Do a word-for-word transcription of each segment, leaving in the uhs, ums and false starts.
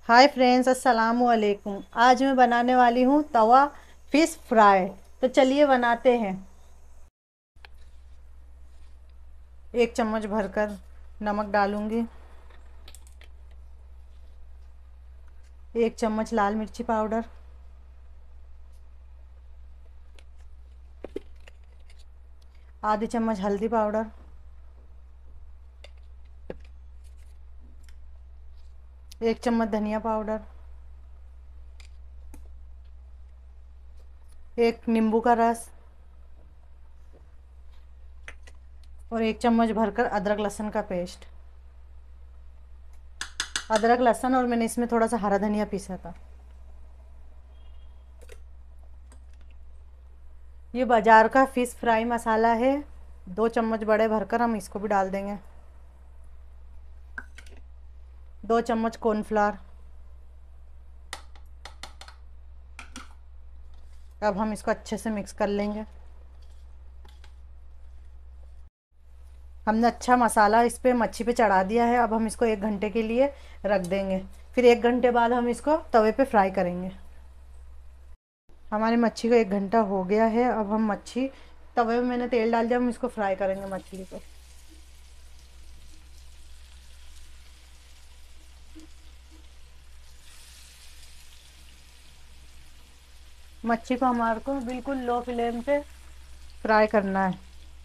Hi friends, अस्सलाम वालेकुम। आज मैं बनाने वाली हूँ तवा फिश फ्राई। तो चलिए बनाते हैं। एक चम्मच भरकर नमक डालूंगी। एक चम्मच लाल मिर्ची पाउडर। आधी चम्मच हल्दी पाउडर। एक चम्मच धनिया पाउडर। एक नींबू का रस और एक चम्मच भरकर अदरक लहसुन का पेस्ट। अदरक लहसुन और मैंने इसमें थोड़ा सा हरा धनिया पीसा था। ये बाजार का फिश फ्राई मसाला है। दो चम्मच बड़े भरकर हम इसको भी डाल देंगे। दो चम्मच कॉर्नफ्लावर। अब हम इसको अच्छे से मिक्स कर लेंगे। हमने अच्छा मसाला इस पे मच्छी पे चढ़ा दिया है। अब हम इसको एक घंटे के लिए रख देंगे। फिर एक घंटे बाद हम इसको तवे पे फ्राई करेंगे। हमारी मच्छी को एक घंटा हो गया है। अब हम मच्छी तवे में मैंने तेल डाल दिया, हम इसको फ्राई करेंगे मछली को। मच्छी को हमारे को बिल्कुल लो फ्लेम पे फ्राई करना है।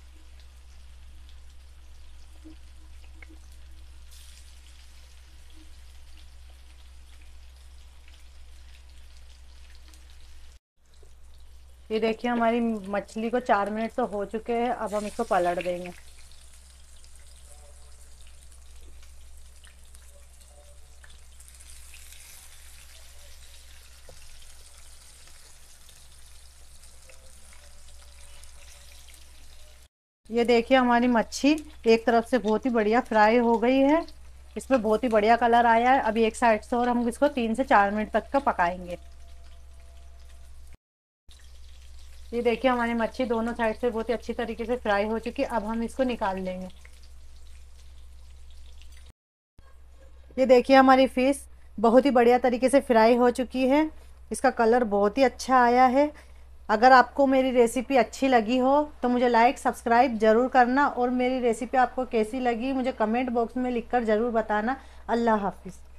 ये देखिए, हमारी मछली को चार मिनट तो हो चुके हैं। अब हम इसको पलट देंगे। ये देखिए, हमारी मच्छी एक तरफ से बहुत ही बढ़िया फ्राई हो गई है। इसमें बहुत ही बढ़िया कलर आया है। अभी एक साइड से और हम इसको तीन से चार मिनट तक का पकाएंगे। ये देखिए, हमारी मच्छी दोनों साइड से बहुत ही अच्छी तरीके से फ्राई हो चुकी है। अब हम इसको निकाल लेंगे। ये देखिए, हमारी फिश बहुत ही बढ़िया तरीके से फ्राई हो चुकी है। इसका कलर बहुत ही अच्छा आया है। अगर आपको मेरी रेसिपी अच्छी लगी हो तो मुझे लाइक सब्सक्राइब ज़रूर करना, और मेरी रेसिपी आपको कैसी लगी मुझे कमेंट बॉक्स में लिखकर ज़रूर बताना। अल्लाह हाफिज़।